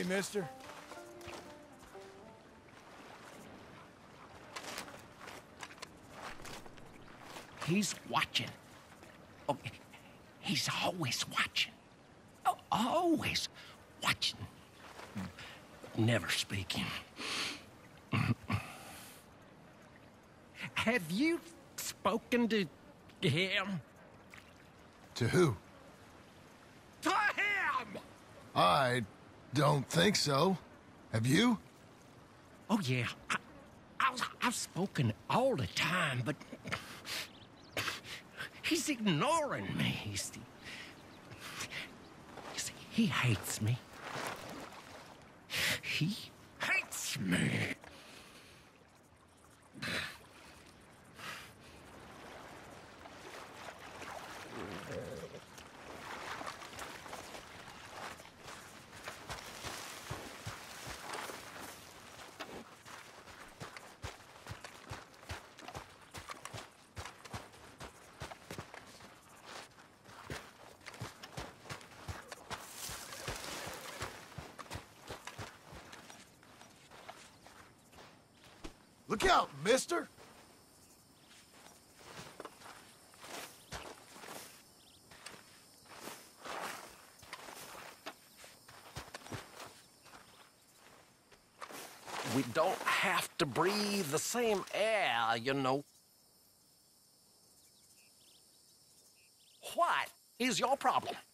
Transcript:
Hey, mister. He's watching. Oh, he's always watching. Oh, always watching. Never speaking. Have you spoken to him? To who? To him! I don't think so. Have you? Oh, yeah. I've spoken all the time, but he's ignoring me. You see, he hates me. He hates me. Look out, mister! We don't have to breathe the same air, you know. What is your problem?